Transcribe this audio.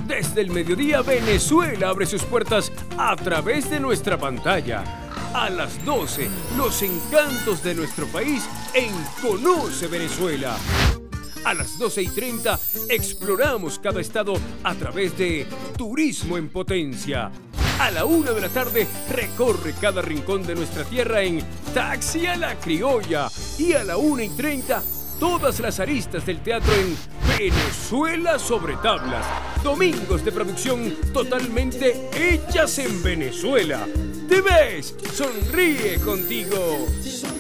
Desde el mediodía, Venezuela abre sus puertas a través de nuestra pantalla. A las 12, los encantos de nuestro país en Conoce Venezuela. A las 12:30, exploramos cada estado a través de Turismo en Potencia. A la 1 de la tarde, recorre cada rincón de nuestra tierra en Taxi a la Criolla. Y a la 1:30, todas las aristas del teatro en Venezuela sobre tablas. Domingos de producción totalmente hechas en Venezuela. ¿Te ves? Sonríe contigo.